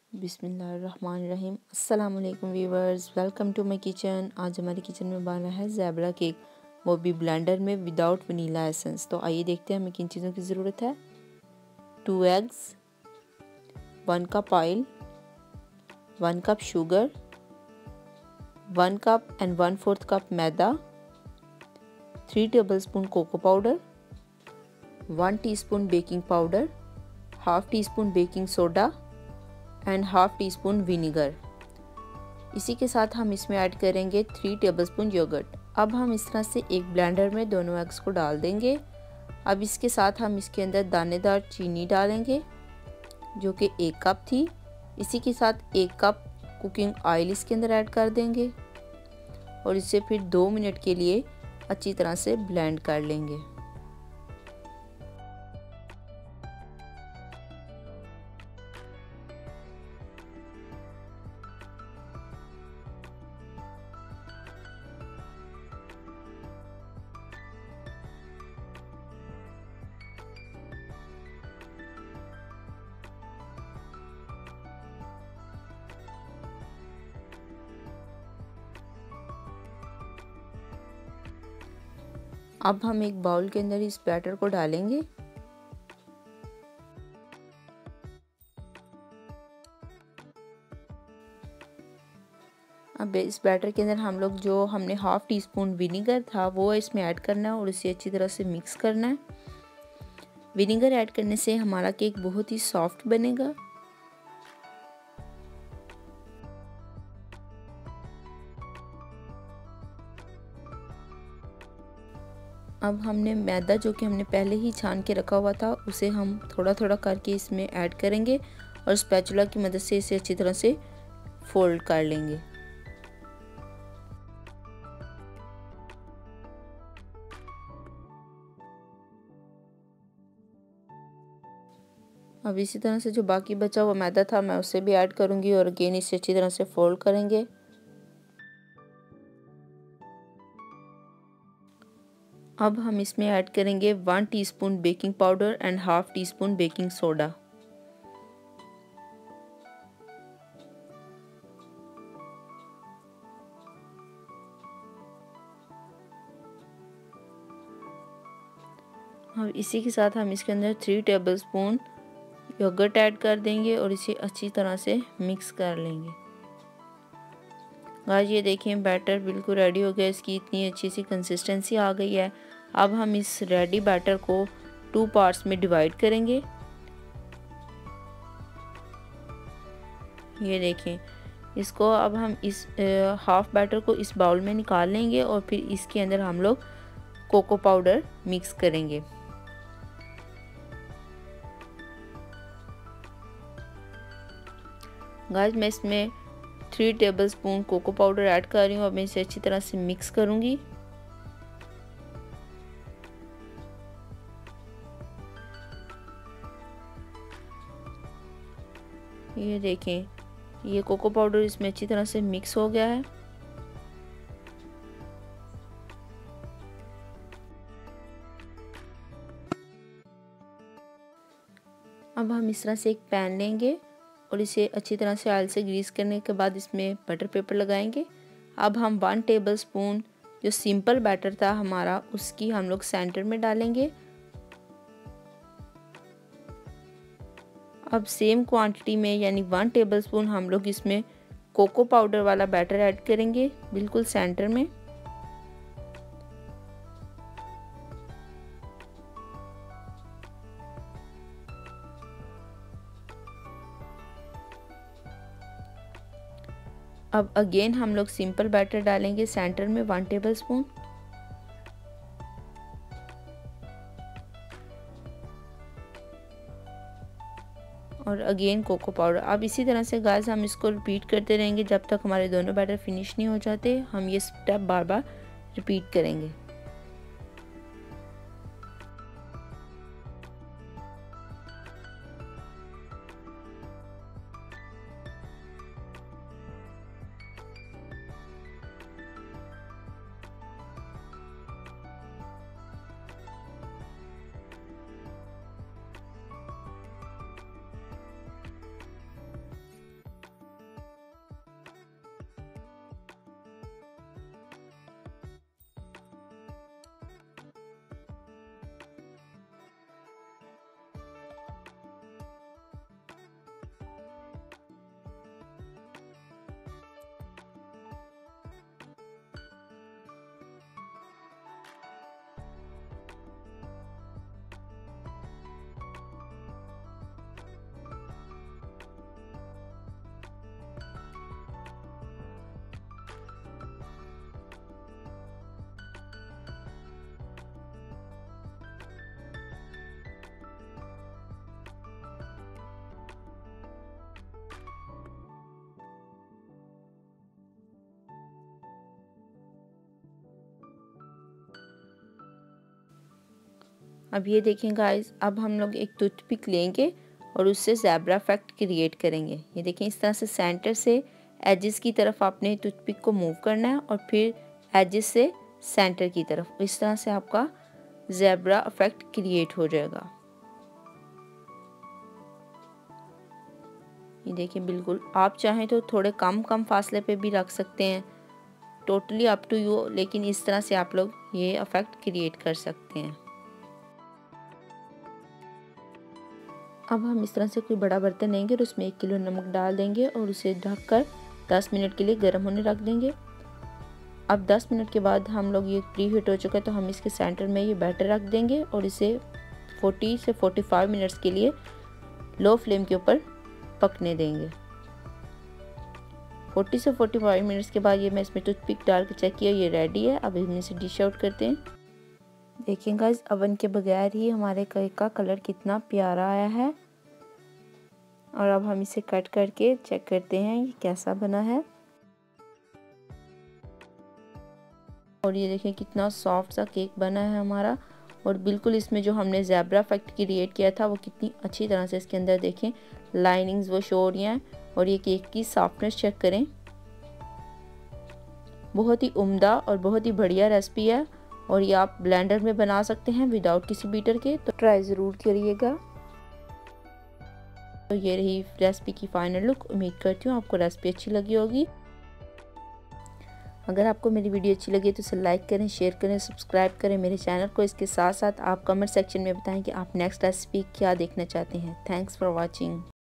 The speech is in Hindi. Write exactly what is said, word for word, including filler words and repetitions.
बिस्मिल्लाहिर्रहमानिर्रहीम। अस्सलाम वालेकुम viewers, welcome to my kitchen. आज हमारे किचन में बना है ज़ेबरा केक, वो भी ब्लेंडर में विदाउट वनीला एसेंस। तो आइए देखते हैं हमें किन चीज़ों की ज़रूरत है। Two eggs, one cup oil, one cup sugar, one cup and one fourth cup maida, three tablespoon cocoa powder, one teaspoon baking powder, half teaspoon baking soda and half teaspoon vinegar. इसी के साथ हम इसमें ऐड करेंगे थ्री टेबलस्पून योगर्ट। अब हम इस तरह से एक ब्लेंडर में दोनों एग्स को डाल देंगे। अब इसके साथ हम इसके अंदर दानेदार चीनी डालेंगे जो कि एक कप थी। इसी के साथ एक कप कुकिंग ऑयल इसके अंदर ऐड कर देंगे और इसे फिर दो मिनट के लिए अच्छी तरह से ब्लेंड कर लेंगे। अब हम एक बाउल के अंदर इस बैटर को डालेंगे। अब इस बैटर के अंदर हम लोग जो हमने हाफ टी स्पून विनीगर था वो इसमें ऐड करना है और इसे अच्छी तरह से मिक्स करना है। विनीगर ऐड करने से हमारा केक बहुत ही सॉफ्ट बनेगा। अब हमने मैदा जो कि हमने पहले ही छान के रखा हुआ था उसे हम थोड़ा थोड़ा करके इसमें ऐड करेंगे और स्पैचुला की मदद से इसे अच्छी तरह से फोल्ड कर लेंगे। अब इसी तरह से जो बाकी बचा हुआ मैदा था मैं उसे भी ऐड करूंगी और अगेन इसे अच्छी तरह से फोल्ड करेंगे। अब हम इसमें ऐड करेंगे one teaspoon baking powder and half teaspoon baking soda. और इसी के साथ हम इसके अंदर थ्री टेबलस्पून योगर्ट ऐड कर देंगे और इसे अच्छी तरह से मिक्स कर लेंगे। गाइस ये देखें बैटर बिल्कुल रेडी हो गया, इसकी इतनी अच्छी सी कंसिस्टेंसी आ गई है। अब हम इस रेडी बैटर को टू पार्ट्स में डिवाइड करेंगे। ये देखें, इसको अब हम इस हाफ बैटर को इस बाउल में निकाल लेंगे और फिर इसके अंदर हम लोग कोको पाउडर मिक्स करेंगे। गाइस मैं इसमें three tablespoon cocoa powder add कर रही हूँ। अब मैं इसे अच्छी तरह से मिक्स करूँगी। ये देखें, ये कोको पाउडर इसमें अच्छी तरह से मिक्स हो गया है। अब हम इस तरह से एक पैन लेंगे और इसे अच्छी तरह से ऑयल से ग्रीस करने के बाद इसमें बटर पेपर लगाएंगे। अब हम वन टेबलस्पून जो सिंपल बैटर था हमारा उसकी हम लोग सेंटर में डालेंगे। अब सेम क्वांटिटी में यानी वन टेबलस्पून हम लोग इसमें कोको पाउडर वाला बैटर ऐड करेंगे बिल्कुल सेंटर में। अब अगेन हम लोग सिंपल बैटर डालेंगे सेंटर में वन टेबलस्पून। और अगेन कोको पाउडर। अब इसी तरह से गाइस हम इसको रिपीट करते रहेंगे जब तक हमारे दोनों बैटर फिनिश नहीं हो जाते। हम ये स्टेप बार बार रिपीट करेंगे। अब ये देखें गाइस, अब हम लोग एक टूथपिक लेंगे और उससे ज़ेब्रा इफेक्ट क्रिएट करेंगे। ये देखें, इस तरह से सेंटर से एजेस की तरफ आपने टूथपिक को मूव करना है और फिर एजेस से सेंटर की तरफ। इस तरह से आपका ज़ेब्रा इफेक्ट क्रिएट हो जाएगा। ये देखिए, बिल्कुल आप चाहें तो थोड़े कम कम फासले पे भी रख सकते हैं, टोटली अप टू यू, लेकिन इस तरह से आप लोग ये इफेक्ट क्रिएट कर सकते हैं। अब हम इस तरह से कोई बड़ा बर्तन लेंगे और उसमें एक किलो नमक डाल देंगे और उसे ढककर दस मिनट के लिए गर्म होने रख देंगे। अब दस मिनट के बाद हम लोग, ये प्री हीट हो चुका है तो हम इसके सेंटर में ये बैटर रख देंगे और इसे चालीस से पैंतालीस मिनट्स के लिए लो फ्लेम के ऊपर पकने देंगे। चालीस से पैंतालीस मिनट्स के बाद ये मैं इसमें टूथपिक डाल के चेक किया, ये रेडी है। अब हम इसे डिश आउट करते हैं। देखिए गाइस, अवन के बगैर ही हमारे केक का कलर कितना प्यारा आया है। और अब हम इसे कट करके चेक करते हैं ये कैसा बना है। और ये देखें कितना सॉफ्ट सा केक बना है हमारा। और बिल्कुल इसमें जो हमने ज़ेब्रा इफेक्ट क्रिएट किया था वो कितनी अच्छी तरह से इसके अंदर देखें लाइनिंग्स वो शो हो रही हैं। और ये केक की सॉफ्टनेस चेक करें, बहुत ही उम्दा और बहुत ही बढ़िया रेसिपी है। और ये आप ब्लेंडर में बना सकते हैं विदाउट किसी बीटर के, तो ट्राई ज़रूर करिएगा। तो ये रही रेसिपी की फाइनल लुक। उम्मीद करती हूँ आपको रेसिपी अच्छी लगी होगी। अगर आपको मेरी वीडियो अच्छी लगी तो इसे लाइक करें, शेयर करें, सब्सक्राइब करें मेरे चैनल को। इसके साथ साथ आप कमेंट सेक्शन में बताएं कि आप नेक्स्ट रेसिपी क्या देखना चाहते हैं। Thanks for watching.